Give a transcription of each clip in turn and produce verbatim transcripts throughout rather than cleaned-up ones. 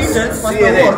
details, Pastor War.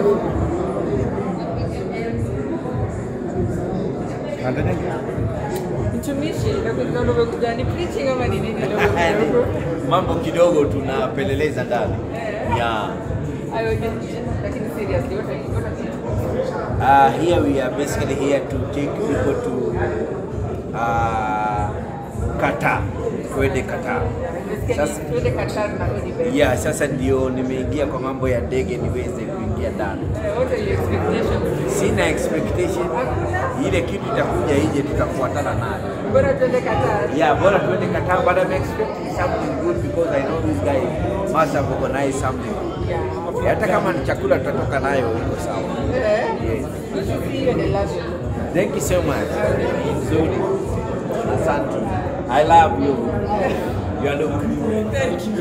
Mtumishi, ndio ndio kujani preaching ama nini ndio. Mambo kidogo tunapeleleza ndani. Yeah. Ayo lakini seriously what are you Uh, here we are basically here to take people to uh, Qatar, kwende Qatar. Sasa kwende Qatar na nini? Yeah, sasa ndio nimeingia kwa mambo ya ndege niweze kuingia ndani. What are your expectations? Sina expectation. Ile kitu itakuja ije tutafuatana nayo. Bora twende Qatar. Yeah, bora twende Qatar, but I'm expecting something good because I know this guy must have organized something. Yeah. Hata kama ni chakula tutatoka nayo iko sawa. Eh? Yes. We should see you in the last. Thank you so much. Zuri. Asante. I love you. You are the one. Thank you.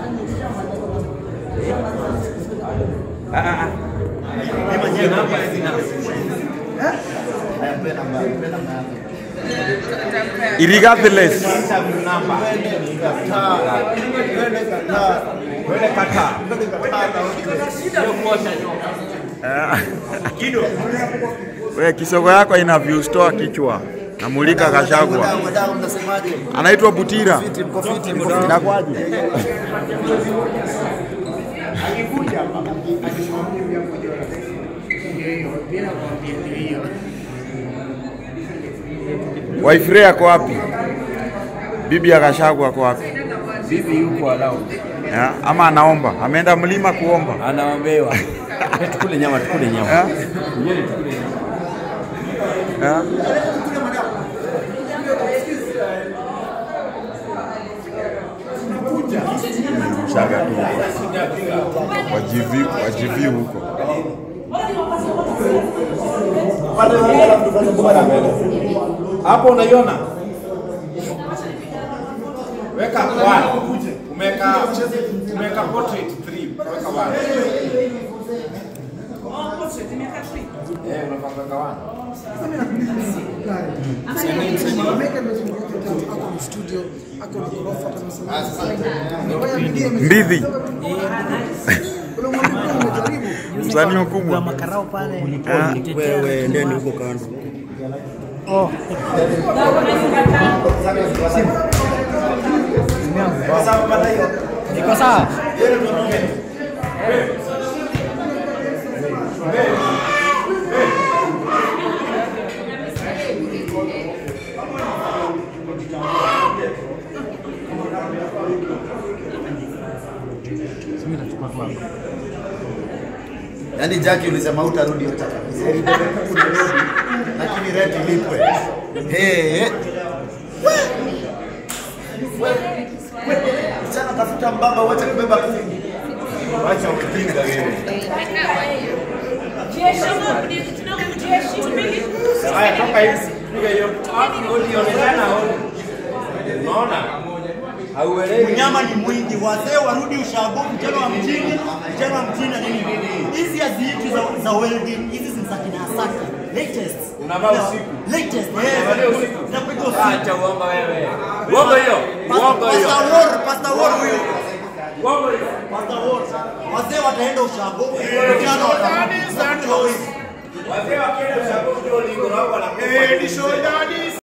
Ah ah. Ni namba sina. Irregardless. Kwende Qatar. Wewe kisogo yako ina view store kichwa. Namulika Gachagua. Anaitwa Butira. Inakwaje? Wife yako wapi? Bibi ya Gachagua kwa wapi? Bibi yuko alao. Ya, ama anaomba. Ameenda mlima kuomba. Anaombewa. Tukule nyama, tukule nyama. Ya? Yeye tukule nyama. Ya? Mshaga tu. Wajivi, wajivi huko. Hapo unaiona? Weka one. Umeka umeka portrait three. Weka one. Oh, portrait imeka three. Eh, unapanga one. Mbidhi. Msanii mkubwa. Makarao pale. Wewe ndeni huko kando. Oh. Iko sawa. Yaani Jackie ulisema utarudi yote kabisa. Lakini rent ilipwe. Eh. Sana tafuta mbaba wacha kubeba kuku. Wacha ujinga wewe. Haya toka hivi. Piga hiyo. Audio onekana hapo. Unaona? Hauelewi. Mnyama ni mwingi, wazee warudi ushago, mchana wa mjini, mchana wa mjini nini nini. Hizi haziitwi za za welding, hizi ni za kina Asaka. Latest. Unavaa usiku. Latest. Unavaa usiku. Napiga usiku. Acha uomba wewe. Uomba hiyo. Uomba hiyo. Pastor War, Pastor War huyo. Uomba hiyo. Pastor War. Wazee wataenda ushago, mchana watarudi. Wazee wakienda ushago ndio lingo lao wanakufa. Eh, ni show